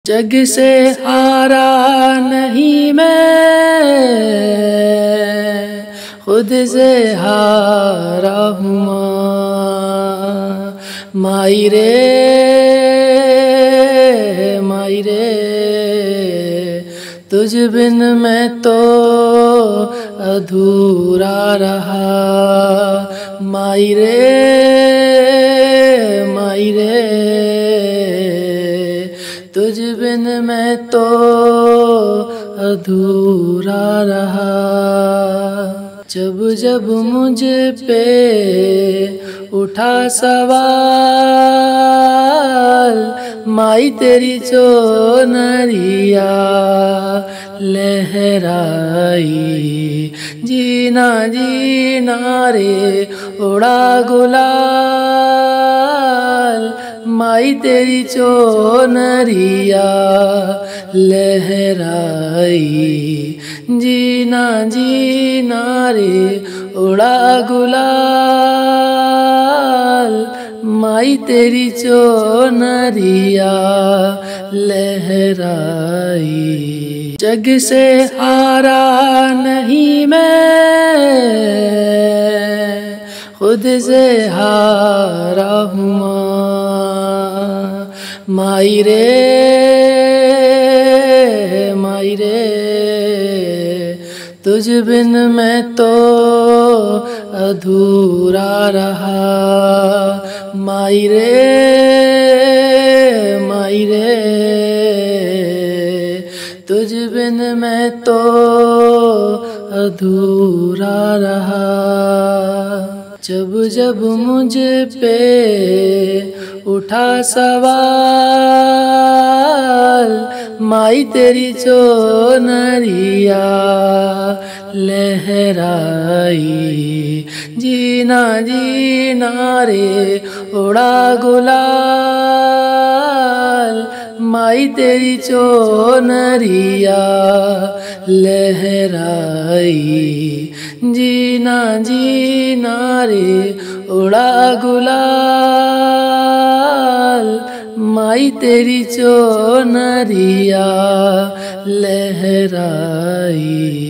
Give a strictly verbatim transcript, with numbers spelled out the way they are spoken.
जग से हारा नहीं मैं, खुद से हारा हूँ माई रे माई रे। तुझ बिन मैं तो अधूरा रहा माई रे माई रे। तुझ बिन मैं तो अधूरा रहा। जब जब मुझ पे उठा सवाल, माई तेरी चोनरिया लहराई। जीना जीना रे उड़ा गुलाल, माई तेरी चोनरिया लहराई। जीना जीना रे उड़ा गुलाल, माई तेरी चोनरिया लहराई। जग से हारा नहीं मैं, खुद से हारा हूँ माई रे माई रे। तुझ बिन मैं तो अधूरा रहा माई रे माई रे। तुझ बिन मैं तो अधूरा रहा। जब जब मुझ पे उठा सवाल, माई तेरी चोनरिया लहराई। जीना जीना रे उड़ा गुलाल, माई तेरी चोनरिया लहराई। जीना जीना रे उड़ा गुलाल, माई तेरी चोनरिया लहराई।